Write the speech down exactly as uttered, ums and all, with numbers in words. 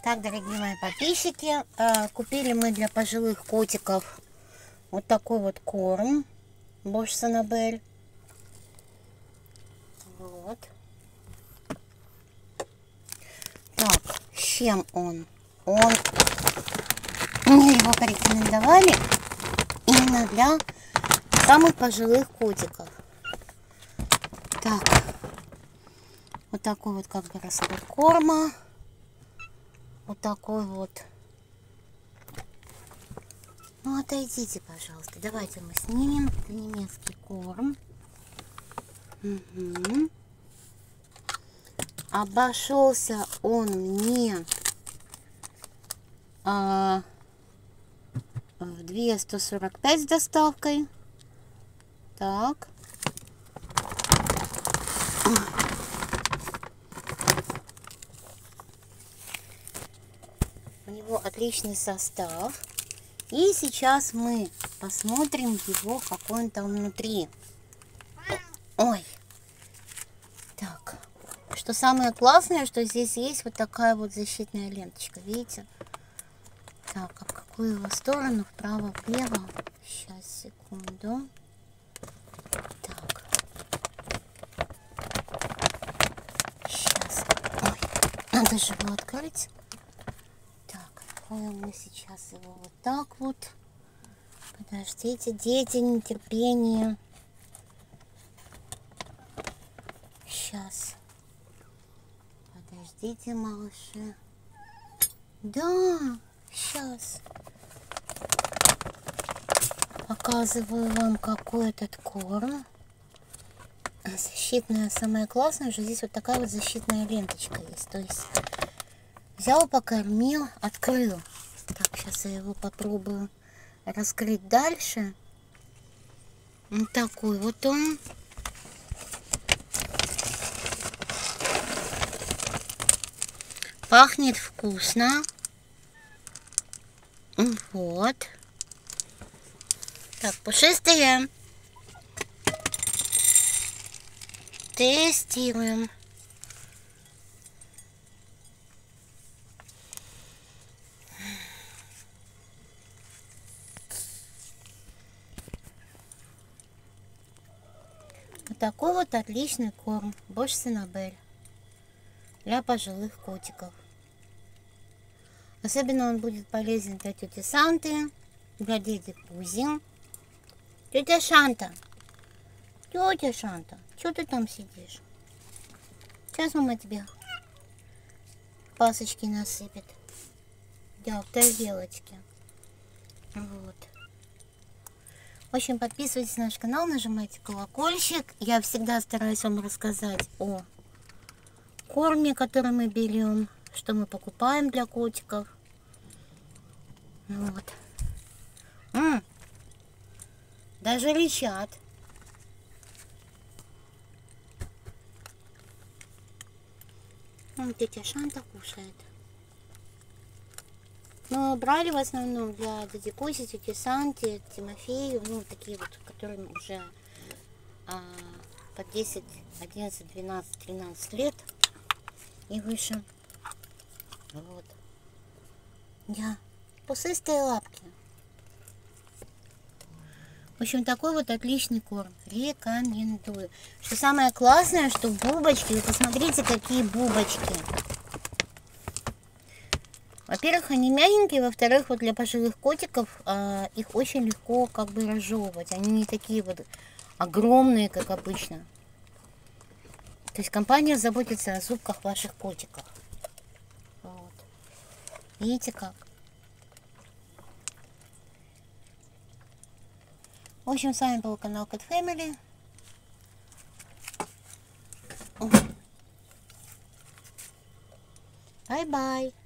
Так, дорогие мои подписчики, купили мы для пожилых котиков вот такой вот корм Bosch Sanabel. Вот. Так, с чем он? Он мне его порекомендовали именно для самых пожилых котиков. Так, вот такой вот как бы расход корма. Вот такой вот. Ну, отойдите, пожалуйста. Давайте мы снимем немецкий корм. Угу. Обошелся он мне а, в две тысячи сто сорок пять с доставкой. Так. У него отличный состав. И сейчас мы посмотрим его, какой он там внутри. Ой. Так. Что самое классное, что здесь есть вот такая вот защитная ленточка. Видите? Так, а в какую его сторону? Вправо, влево? Сейчас, секунду. Так. Сейчас. Ой. Надо же его открыть. Мы сейчас его вот так вот. Подождите, дети, нетерпение. Сейчас. Подождите, малыши. Да, сейчас. Показываю вам, какой этот корм. Защитная, самое классное, что здесь вот такая вот защитная ленточка есть. То есть взял, покормил, открыл. Так, сейчас я его попробую раскрыть дальше. Вот такой вот он. Пахнет вкусно. Вот. Так, пушистые. Тестируем. Вот такой вот отличный корм Bosch Sanabel для пожилых котиков. Особенно он будет полезен для тети Санты, для дяди Кузи. Тетя Шанта, тетя Шанта, что ты там сидишь? Сейчас мама тебе пасочки насыпет. Да, в тарелочке. Вот. В общем, подписывайтесь на наш канал, нажимайте колокольчик. Я всегда стараюсь вам рассказать о корме, который мы берем, что мы покупаем для котиков. Вот. М-м. Даже рычат. Вон тетя Шанта кушает. Но брали в основном для дяди Кузи, тети Санти, Тимофею, ну такие вот, которым уже а, по десять, одиннадцать, двенадцать, тринадцать лет и выше. Вот. Да, пушистые лапки. В общем, такой вот отличный корм. Рекомендую. Что самое классное, что бубочки, вы посмотрите, какие бубочки. Во-первых, они мягенькие, во-вторых, вот для пожилых котиков а, их очень легко как бы разжевывать. Они не такие вот огромные, как обычно. То есть компания заботится о зубках ваших котиков. Вот. Видите как? В общем, с вами был канал Cat Family. Бай-бай.